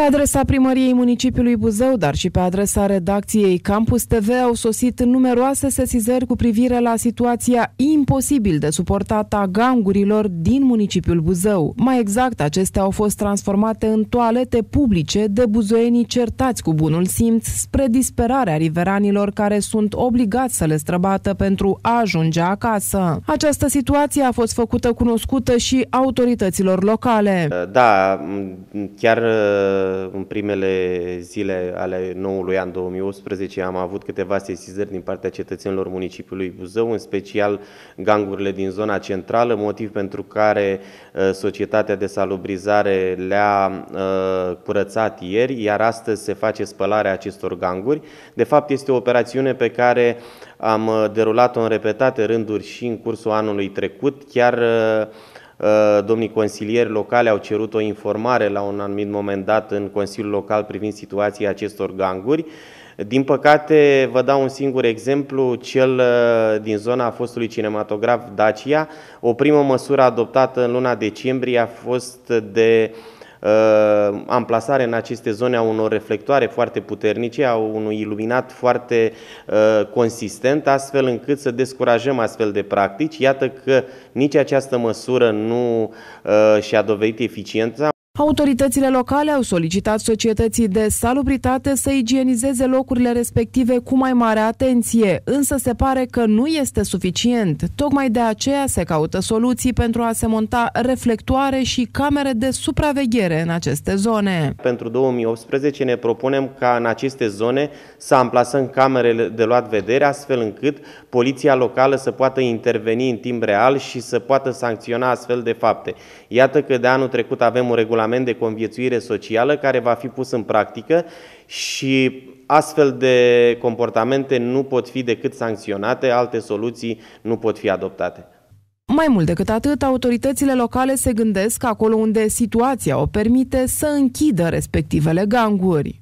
adresa primăriei municipiului Buzău, dar și pe adresa redacției Campus TV au sosit numeroase sesizări cu privire la situația imposibil de suportată a gangurilor din municipiul Buzău. Mai exact, acestea au fost transformate în toalete publice de buzoienii certați cu bunul simț, spre disperarea riveranilor care sunt obligați să le străbată pentru a ajunge acasă. Această situație a fost făcută cunoscută și autorităților locale. Da, chiar în primele zile ale noului an 2018 am avut câteva sesizări din partea cetățenilor municipiului Buzău, în special gangurile din zona centrală, motiv pentru care Societatea de Salubrizare le-a curățat ieri, iar astăzi se face spălarea acestor ganguri. De fapt, este o operațiune pe care am derulat-o în repetate rânduri și în cursul anului trecut. Chiar domnii consilieri locale au cerut o informare la un anumit moment dat în Consiliul Local privind situația acestor ganguri. Din păcate, vă dau un singur exemplu, cel din zona fostului cinematograf Dacia. O primă măsură adoptată în luna decembrie a fost de amplasare în aceste zone a unor reflectoare foarte puternice, a unui iluminat foarte consistent, astfel încât să descurajăm astfel de practici. Iată că nici această măsură nu și-a dovedit eficiența. Autoritățile locale au solicitat societății de salubritate să igienizeze locurile respective cu mai mare atenție, însă se pare că nu este suficient. Tocmai de aceea se caută soluții pentru a se monta reflectoare și camere de supraveghere în aceste zone. Pentru 2018 ne propunem ca în aceste zone să amplasăm camerele de luat vedere, astfel încât poliția locală să poată interveni în timp real și să poată sancționa astfel de fapte. Iată că de anul trecut avem un regulament de conviețuire socială care va fi pus în practică și astfel de comportamente nu pot fi decât sancționate, alte soluții nu pot fi adoptate. Mai mult decât atât, autoritățile locale se gândesc acolo unde situația o permite să închidă respectivele ganguri.